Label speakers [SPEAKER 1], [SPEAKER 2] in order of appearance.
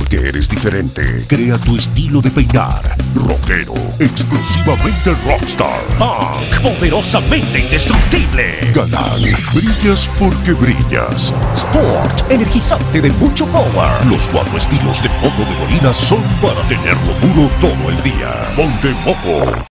[SPEAKER 1] porque eres diferente. Crea tu estilo de peinar. Rockero, explosivamente rockstar.
[SPEAKER 2] Punk, poderosamente indestructible.
[SPEAKER 1] Galán, brillas porque brillas.
[SPEAKER 2] Sport, energizante de mucho power.
[SPEAKER 1] Los 4 estilos de moco de gorila son para tenerlo duro todo el día. Ponte Moco.